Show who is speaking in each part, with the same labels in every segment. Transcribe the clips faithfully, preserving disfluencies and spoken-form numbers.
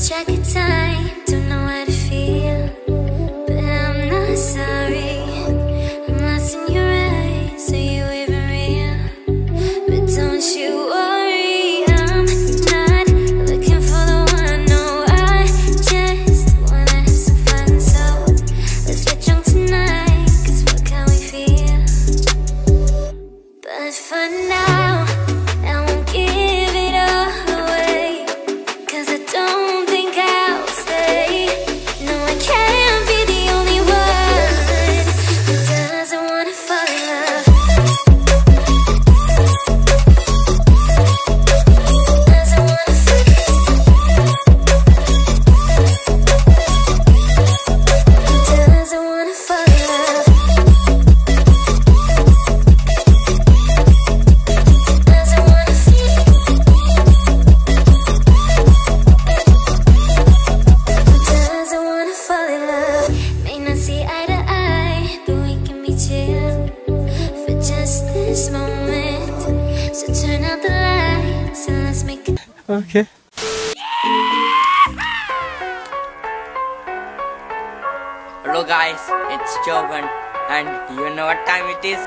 Speaker 1: track of time, don't know how to feel, but I'm not sorry. I'm lost in your eyes, are you even real? But don't you worry, I'm not looking for the one. No, I just wanna have some fun. So let's get drunk tonight, cause fuck how we feel. But for now, I won't give it all away, cause I don't think I'll stay. No, I can't be the only one who doesn't wanna fall in love. Doesn't wanna fall in love. Doesn't wanna fall in love. Doesn't wanna feel. Doesn't wanna fall in love. May not see eye to eye, but we can be chill for just this moment. So turn out the lights and let's make it.
Speaker 2: Okay.
Speaker 3: Hello guys, it's Jovan, and you know what time it is?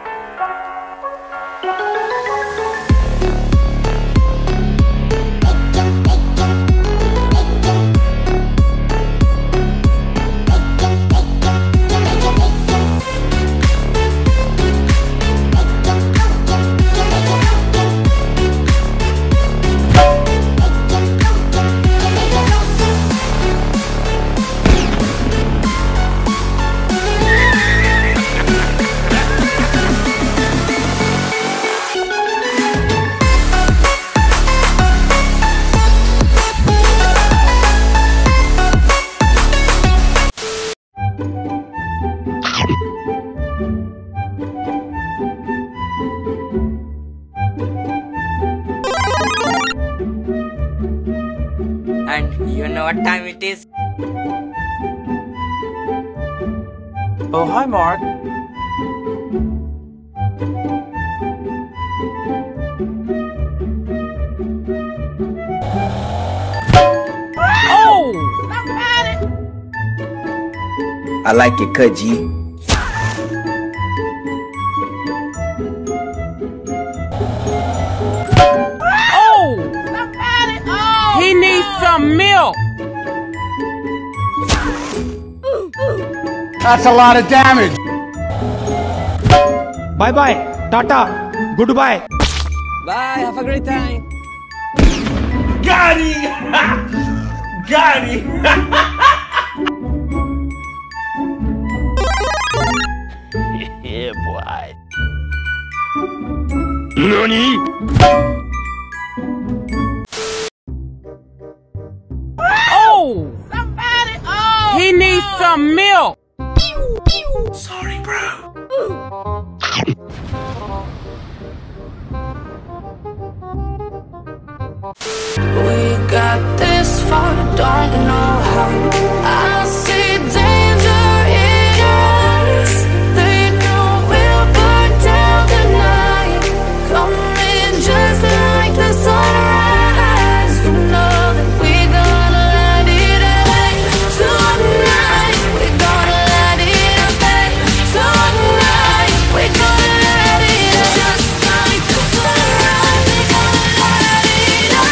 Speaker 3: And you know what time it is?
Speaker 2: Oh, hi, Mark. Oh!
Speaker 4: I like it, cut G.
Speaker 2: Oh! He needs some milk.
Speaker 5: That's a lot of damage. Bye bye. Tata. Goodbye.
Speaker 3: Bye, have a great time.
Speaker 5: Got it. Got it. Yeah, boy. Nani?
Speaker 2: Oh! He needs some milk.
Speaker 5: Sorry, bro.
Speaker 1: We got this far, don't know how. I see danger in us. They know we'll burn down the night, coming just like the sunrise. You know that we're gonna let it away tonight. We're gonna let it away tonight. We're gonna let it away just like the sunrise. We're gonna let it away.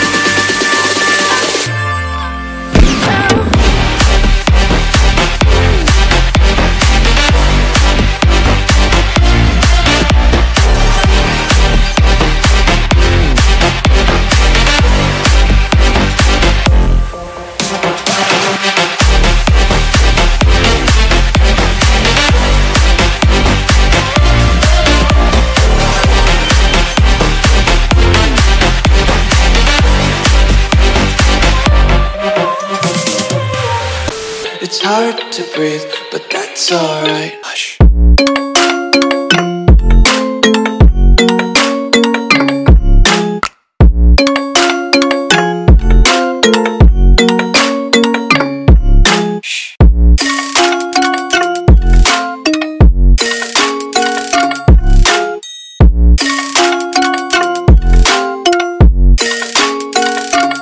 Speaker 6: It's hard to breathe, but that's alright. Hush.